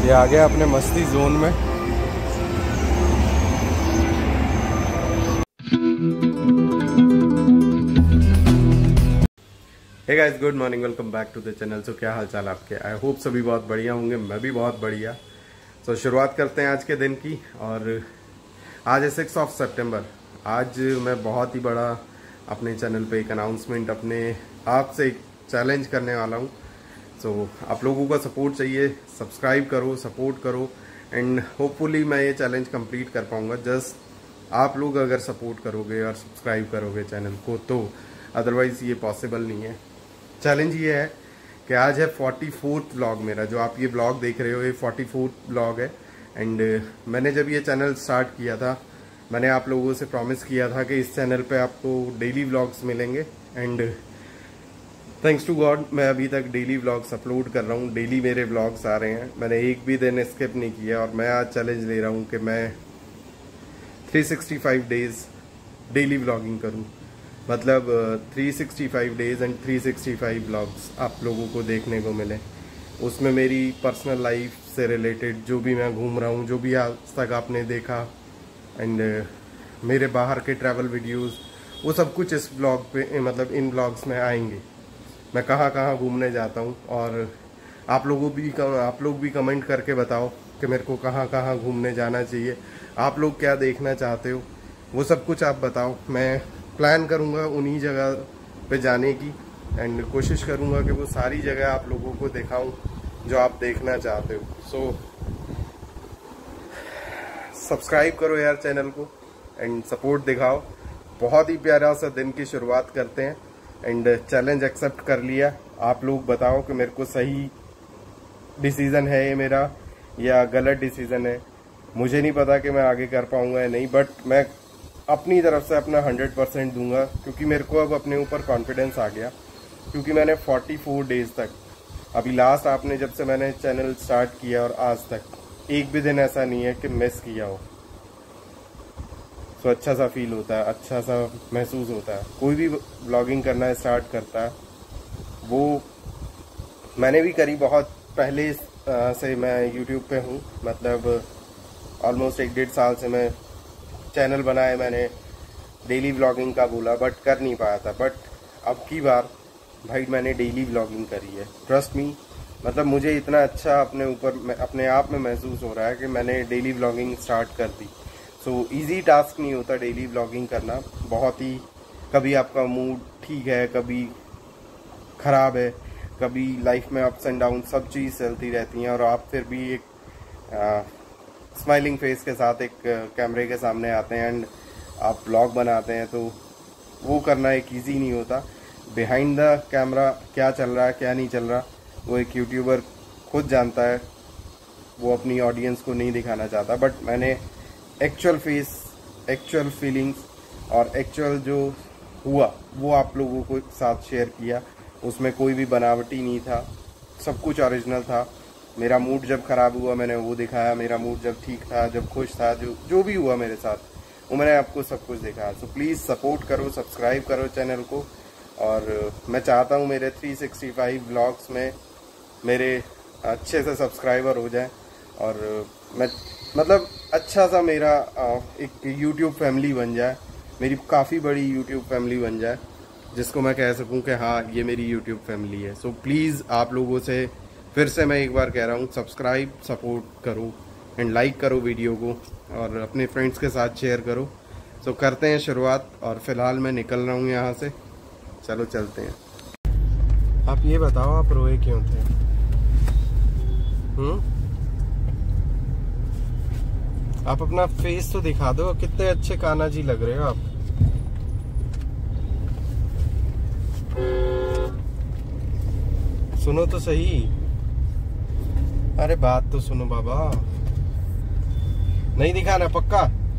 ये आ गया अपने मस्ती जोन में। Hey guys, good morning, welcome back to the channel. So क्या हाल चाल आपके? आई होप सभी बहुत बढ़िया होंगे, मैं भी बहुत बढ़िया। सो शुरुआत करते हैं आज के दिन की। और आज है 6 सितंबर। आज मैं बहुत ही बड़ा अपने चैनल पे एक अनाउंसमेंट, अपने आप से एक चैलेंज करने वाला हूँ। सो आप लोगों का सपोर्ट चाहिए, सब्सक्राइब करो, सपोर्ट करो एंड होपफुली मैं ये चैलेंज कंप्लीट कर पाऊँगा। जस्ट आप लोग अगर सपोर्ट करोगे और सब्सक्राइब करोगे चैनल को, तो अदरवाइज़ ये पॉसिबल नहीं है। चैलेंज ये है कि आज है 44th व्लॉग मेरा। जो आप ये व्लॉग देख रहे हो, ये 44th व्लॉग है। एंड मैंने जब ये चैनल स्टार्ट किया था, मैंने आप लोगों से प्रॉमिस किया था कि इस चैनल पे आपको डेली व्लॉग्स मिलेंगे। एंड थैंक्स टू गॉड, मैं अभी तक डेली व्लॉग्स अपलोड कर रहा हूँ। डेली मेरे व्लॉग्स आ रहे हैं, मैंने एक भी दिन स्किप नहीं किया। और मैं आज चैलेंज ले रहा हूँ कि मैं 365 डेज डेली व्लॉगिंग करूँ। मतलब 365 डेज एंड 365 व्लॉग्स आप लोगों को देखने को मिले। उसमें मेरी पर्सनल लाइफ से रिलेटेड जो भी मैं घूम रहा हूँ, जो भी आज तक आपने देखा, एंड मेरे बाहर के ट्रैवल वीडियोस, वो सब कुछ इस व्लॉग पे, मतलब इन व्लॉग्स में आएंगे। मैं कहाँ कहाँ घूमने जाता हूँ, और आप लोग भी कमेंट करके बताओ कि मेरे को कहाँ कहाँ घूमने जाना चाहिए, आप लोग क्या देखना चाहते हो, वो सब कुछ आप बताओ। मैं प्लान करूँगा उन्हीं जगह पे जाने की, एंड कोशिश करूँगा कि वो सारी जगह आप लोगों को दिखाऊं जो आप देखना चाहते हो। सो सब्सक्राइब करो यार चैनल को एंड सपोर्ट दिखाओ। बहुत ही प्यारा सा दिन की शुरुआत करते हैं। एंड चैलेंज एक्सेप्ट कर लिया। आप लोग बताओ कि मेरे को सही डिसीज़न है ये मेरा या गलत डिसीज़न है। मुझे नहीं पता कि मैं आगे कर पाऊँगा या नहीं, बट मैं अपनी तरफ से अपना 100% दूंगा, क्योंकि मेरे को अब अपने ऊपर कॉन्फिडेंस आ गया। क्योंकि मैंने 44 डेज तक, अभी लास्ट आपने जब से मैंने चैनल स्टार्ट किया और आज तक एक भी दिन ऐसा नहीं है कि मिस किया हो। तो अच्छा सा फील होता है, अच्छा सा महसूस होता है। कोई भी व्लॉगिंग करना स्टार्ट करता है, वो मैंने भी करी बहुत पहले से। मैं यूट्यूब पे हूँ, मतलब ऑलमोस्ट 1-1.5 साल से मैं चैनल बनाए, मैंने डेली व्लॉगिंग का बोला, बट कर नहीं पाया था। बट अब की बार भाई मैंने डेली व्लॉगिंग करी है। ट्रस्ट मी, मतलब मुझे इतना अच्छा अपने ऊपर, अपने आप में महसूस हो रहा है कि मैंने डेली व्लॉगिंग स्टार्ट कर दी। सो इजी टास्क नहीं होता डेली व्लॉगिंग करना। बहुत ही, कभी आपका मूड ठीक है, कभी ख़राब है, कभी लाइफ में अप्स एंड डाउन, सब चीज़ चलती रहती हैं। और आप फिर भी एक स्माइलिंग फेस के साथ एक कैमरे के सामने आते हैं एंड आप ब्लॉग बनाते हैं, तो वो करना एक इजी नहीं होता। बिहाइंड द कैमरा क्या चल रहा है, क्या नहीं चल रहा, वो एक यूट्यूबर खुद जानता है। वो अपनी ऑडियंस को नहीं दिखाना चाहता, बट मैंने एक्चुअल फेस, एक्चुअल फीलिंग्स और एक्चुअल जो हुआ वो आप लोगों को साथ शेयर किया। उसमें कोई भी बनावटी नहीं था, सब कुछ ओरिजिनल था। मेरा मूड जब ख़राब हुआ मैंने वो दिखाया, मेरा मूड जब ठीक था, जब खुश था, जो भी हुआ मेरे साथ, वो मैंने आपको सब कुछ दिखाया। सो प्लीज़ सपोर्ट करो, सब्सक्राइब करो चैनल को। और मैं चाहता हूँ मेरे 365 व्लॉग्स में मेरे अच्छे से सब्सक्राइबर हो जाए, और मैं मतलब अच्छा सा मेरा एक यूट्यूब फैमिली बन जाए, मेरी काफ़ी बड़ी यूट्यूब फैमिली बन जाए, जिसको मैं कह सकूँ कि हाँ ये मेरी यूट्यूब फैमिली है। सो प्लीज़ आप लोगों से फिर से मैं एक बार कह रहा हूँ, सब्सक्राइब, सपोर्ट करो एंड लाइक करो वीडियो को, और अपने फ्रेंड्स के साथ शेयर करो। सो करते हैं शुरुआत। और फिलहाल मैं निकल रहा हूँ यहाँ से, चलो चलते हैं। आप ये बताओ, आप रोए क्यों थे? आप अपना फेस तो दिखा दो, कितने अच्छे कान्हा जी लग रहे हो आप। सुनो तो सही, अरे बात तो सुनो बाबा। नहीं दिखाना पक्का?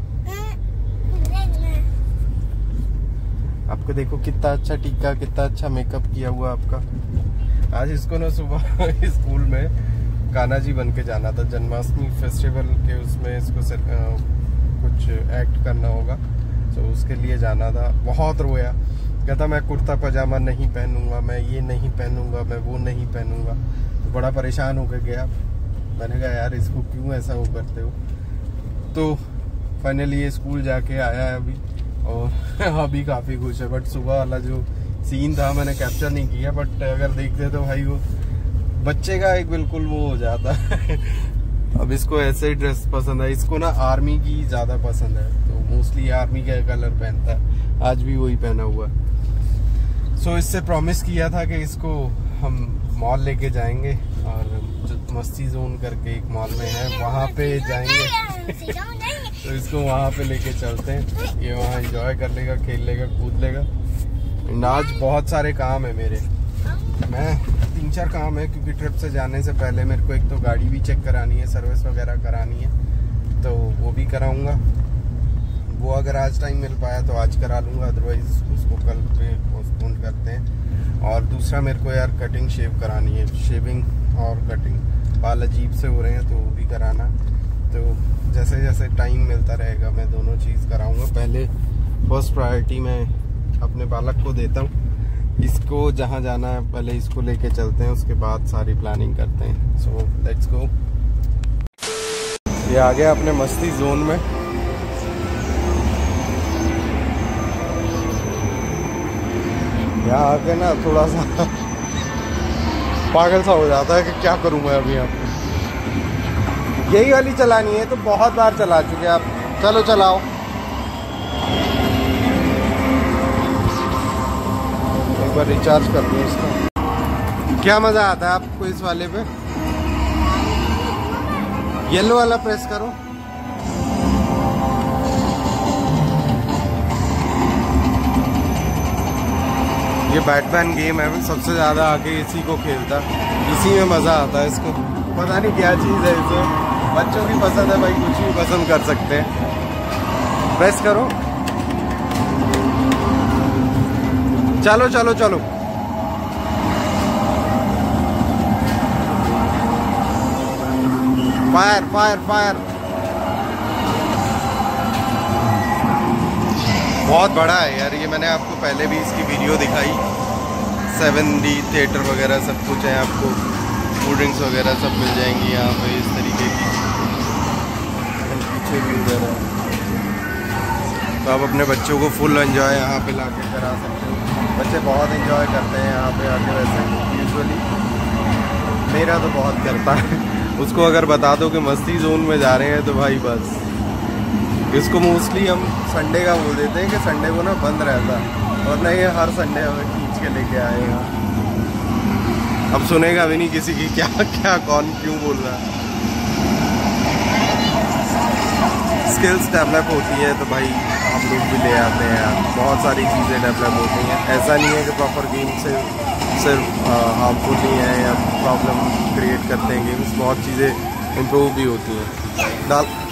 आपको देखो कितना अच्छा टीका, कितना अच्छा मेकअप किया हुआ आपका। आज इसको ना सुबह स्कूल में कान्हा जी बन के जाना था, जन्माष्टमी फेस्टिवल के उसमें इसको कुछ एक्ट करना होगा, तो उसके लिए जाना था। बहुत रोया, कहता मैं कुर्ता पजामा नहीं पहनूंगा, मैं ये नहीं पहनूंगा, मैं वो नहीं पहनूंगा। तो बड़ा परेशान होकर गया। मैंने कहा यार इसको क्यों ऐसा वो करते हो। तो फाइनली ये स्कूल जाके आया है अभी और अभी काफ़ी खुश है। बट सुबह वाला जो सीन था मैंने कैप्चर नहीं किया, बट अगर देखते तो भाई वो बच्चे का एक बिल्कुल वो हो जाता है। अब इसको ऐसे ही ड्रेस पसंद है, इसको ना आर्मी की ज़्यादा पसंद है, तो मोस्टली आर्मी का कलर पहनता है, आज भी वही पहना हुआ है। सो इससे प्रॉमिस किया था कि इसको हम मॉल लेके जाएंगे, और मस्ती जोन करके एक मॉल में है वहाँ पे जाएंगे। तो इसको वहाँ पे लेके चलते हैं, ये वहाँ एंजॉय कर लेगा, खेल लेगा, कूद लेगा। आज बहुत सारे काम है मेरे, मैं 3-4 काम है, क्योंकि ट्रिप से जाने से पहले मेरे को एक तो गाड़ी भी चेक करानी है, सर्विस वगैरह करानी है, तो वो भी कराऊंगा। वो अगर आज टाइम मिल पाया तो आज करा लूँगा, अदरवाइज उसको कल पे पोस्टपोन करते हैं। और दूसरा मेरे को यार कटिंग शेव करानी है, शेविंग और कटिंग, बाल अजीब से हो रहे हैं तो वो भी कराना। तो जैसे जैसे टाइम मिलता रहेगा मैं दोनों चीज़ कराऊँगा। पहले फर्स्ट प्रायोरिटी मैं अपने बालक को देता हूँ, इसको जहाँ जाना है पहले इसको लेके चलते हैं, उसके बाद सारी प्लानिंग करते हैं। So let's go. ये आ गया अपने मस्ती जोन में। यहाँ आके ना थोड़ा सा पागल सा हो जाता है कि क्या करूँ मैं अभी यहाँ पे। यही वाली चलानी है तो बहुत बार चला चुके आप, चलो चलाओ। एक बार रिचार्ज कर दूँ इसका। क्या मज़ा आता है आपको इस वाले पे? येलो वाला प्रेस करो। ये बैटमैन गेम है, सबसे ज़्यादा आगे इसी को खेलता, इसी में मज़ा आता है इसको। पता नहीं क्या चीज़ है इसे, बच्चों की पसंद है भाई, कुछ भी पसंद कर सकते हैं। प्रेस करो, चलो चलो चलो। Fire fire fire. बहुत बड़ा है यार ये, मैंने आपको पहले भी इसकी वीडियो दिखाई। 7D थिएटर वगैरह सब कुछ है, आपको कोल्ड ड्रिंक्स वगैरह सब मिल जाएंगी यहाँ पे इस तरीके की। पीछे भी उधर है, तो आप अपने बच्चों को फुल एंजॉय यहाँ पे लाके करा सकते हो। बच्चे बहुत एंजॉय करते हैं यहाँ पे आके, वैसे यूजुअली मेरा तो बहुत करता है। उसको अगर बता दो कि मस्ती जोन में जा रहे हैं तो भाई बस, इसको मोस्टली हम संडे का बोल देते हैं कि संडे को ना बंद रहता है, और नहीं हर संडे हमें खींच के लेके आएगा। अब सुनेगा भी नहीं किसी की क्या क्या कौन क्यों बोल रहा है। स्किल्स डेवलप होती है तो भाई हम लोग भी ले आते हैं यार, बहुत सारी चीज़ें डेवलप होती हैं। ऐसा नहीं है कि प्रॉपर गेम से सिर्फ हार्मफुल नहीं है या प्रॉब्लम क्रिएट करते हैं गेम्स, बहुत चीज़ें इम्प्रूव भी होती हैं।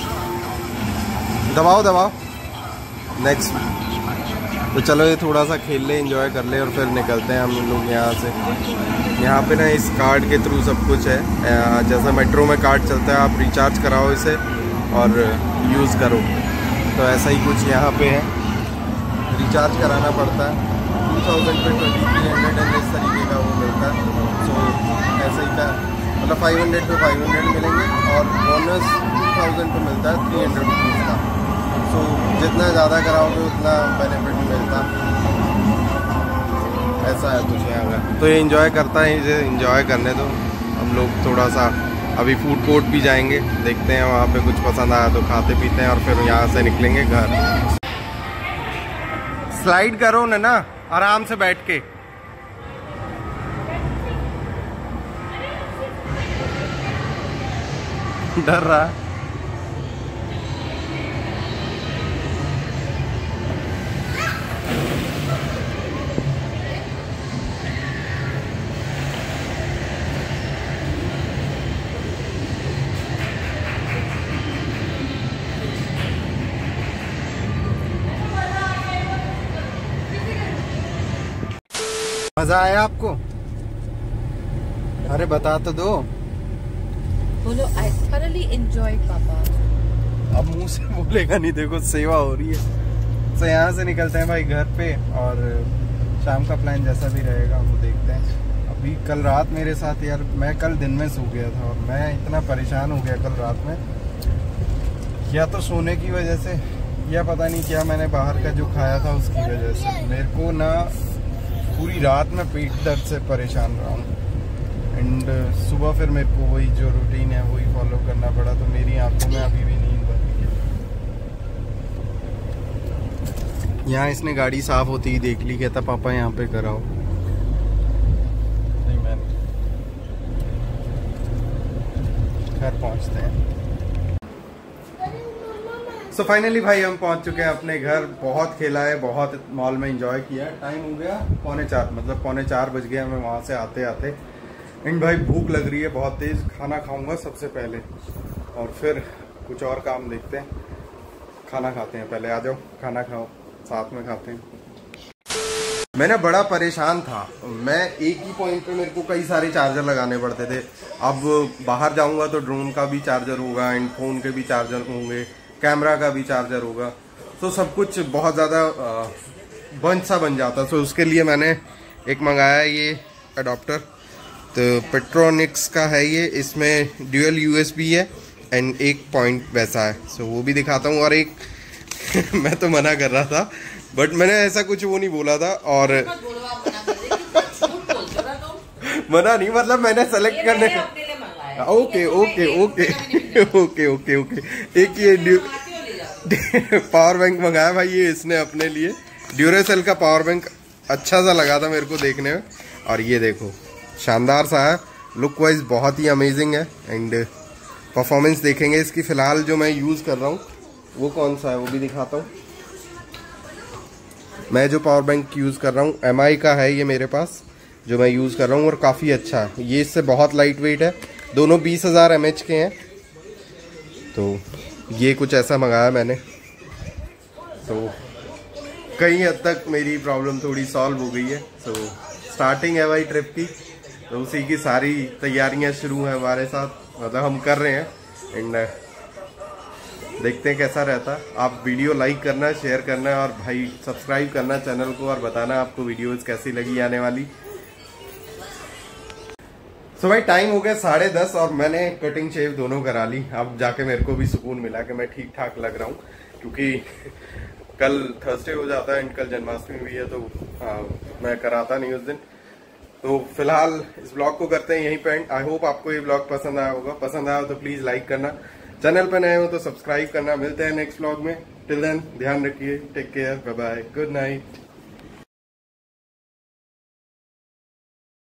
दबाओ दबाओ नेक्स्ट। तो चलो ये थोड़ा सा खेल ले, एंजॉय कर ले, और फिर निकलते हैं हम लोग यहाँ से। यहाँ पे ना इस कार्ड के थ्रू सब कुछ है, जैसा मेट्रो में कार्ड चलता है, आप रिचार्ज कराओ इसे और यूज़ करो, तो ऐसा ही कुछ यहाँ पे है। रिचार्ज कराना पड़ता है, 2000 पे 2300 एंड इस तरीके का वो मिलता है। सो ऐसे ही का मतलब 500 पे 500 मिलेंगे, और बोनस 2000 पे मिलता है 300 रुपीज़ का। सो जितना ज़्यादा कराओगे उतना बेनिफिट मिलता, ऐसा है कुछ यहाँ का। तो ये एंजॉय करता है, इसे एंजॉय करने दो। हम लोग थोड़ा सा अभी फूड कोर्ट भी जाएंगे, देखते हैं वहाँ पे कुछ पसंद आया तो खाते पीते हैं, और फिर यहाँ से निकलेंगे घर। स्लाइड करो ना आराम से बैठ के। डर रहा है। मजा आया आपको? अरे बता तो दो। बोलो I thoroughly enjoyed पापा। अब मुंह से बोलेगा नहीं, देखो सेवा हो रही है। तो यहाँ से निकलते हैं भाई घर पे, और शाम का प्लान जैसा भी रहेगा वो देखते हैं। अब अभी कल रात मेरे साथ यार, मैं कल दिन में सो गया था और मैं इतना परेशान हो गया कल रात में, या तो सोने की वजह से या पता नहीं क्या मैंने बाहर का जो खाया था उसकी वजह से मेरे को ना पूरी रात में पेट दर्द से परेशान रहा हूँ। एंड सुबह फिर मेरे को वही जो रूटीन है वही फॉलो करना पड़ा, तो मेरी आंखों में अभी भी नींद बनी है। यहाँ इसने गाड़ी साफ होती ही देख ली, कहता पापा यहाँ पे कराओ। नहीं मैंने घर पहुँचते हैं। सो फाइनली भाई हम पहुंच चुके हैं अपने घर। बहुत खेला है, बहुत मॉल में एंजॉय किया है। टाइम हो गया 3:45, मतलब 3:45 बज गया हमें वहां से आते आते। एंड भाई भूख लग रही है बहुत तेज, खाना खाऊंगा सबसे पहले और फिर कुछ और काम देखते हैं। खाना खाते हैं पहले, आ जाओ खाना खाओ, साथ में खाते हैं। मैं ना बड़ा परेशान था, मैं एक ही पॉइंट पे मेरे को कई सारे चार्जर लगाने पड़ते थे। अब बाहर जाऊंगा तो ड्रोन का भी चार्जर होगा एंड फोन के भी चार्जर होंगे, कैमरा का भी चार्जर होगा, तो सब कुछ बहुत ज़्यादा बंच सा बन जाता। तो उसके लिए मैंने एक मंगाया ये अडॉप्टर, तो पेट्रोनिक्स का है ये। इसमें ड्यूअल USB है एंड एक पॉइंट वैसा है, सो वो भी दिखाता हूँ। और एक मैं तो मना कर रहा था बट मैंने ऐसा कुछ वो नहीं बोला था, और मना नहीं, मतलब मैंने सेलेक्ट करने okay okay okay okay okay okay. एक ये पावर बैंक मंगाया भाई, ये इसने अपने लिए। ड्यूरासेल का पावर बैंक अच्छा सा लगा था मेरे को देखने में, और ये देखो शानदार सा है, लुक वाइज बहुत ही अमेजिंग है। एंड परफॉर्मेंस देखेंगे इसकी। फिलहाल जो मैं यूज़ कर रहा हूँ वो कौन सा है वो भी दिखाता हूँ। मैं जो पावर बैंक यूज़ कर रहा हूँ MI का है ये मेरे पास, जो मैं यूज़ कर रहा हूँ, और काफ़ी अच्छा है ये। इससे बहुत लाइट वेट है, दोनों 20,000 mAh के हैं। तो ये कुछ ऐसा मंगाया मैंने, तो कई हद तक मेरी प्रॉब्लम थोड़ी सॉल्व हो गई है। तो स्टार्टिंग है भाई ट्रिप की, तो उसी की सारी तैयारियां शुरू हैं हमारे साथ, मतलब हम कर रहे हैं। एंड देखते हैं कैसा रहता। आप वीडियो लाइक करना, शेयर करना और भाई सब्सक्राइब करना चैनल को, और बताना आपको वीडियोस कैसी लगी आने वाली। तो भाई टाइम हो गया 10:30 और मैंने कटिंग शेव दोनों करा ली। अब जाके मेरे को भी सुकून मिला कि मैं ठीक ठाक लग रहा हूँ, क्योंकि कल थर्सडे हो जाता है एंड कल जन्माष्टमी भी है, तो मैं कराता नहीं उस दिन। तो फिलहाल इस ब्लॉग को करते हैं यहीं पे एंड। आई होप आपको ये ब्लॉग पसंद आया होगा। पसंद आया तो प्लीज लाइक करना, चैनल पे नए हो तो सब्सक्राइब करना। मिलते हैं नेक्स्ट ब्लॉग में। टिल देन ध्यान रखिए, take care, bye bye, good night.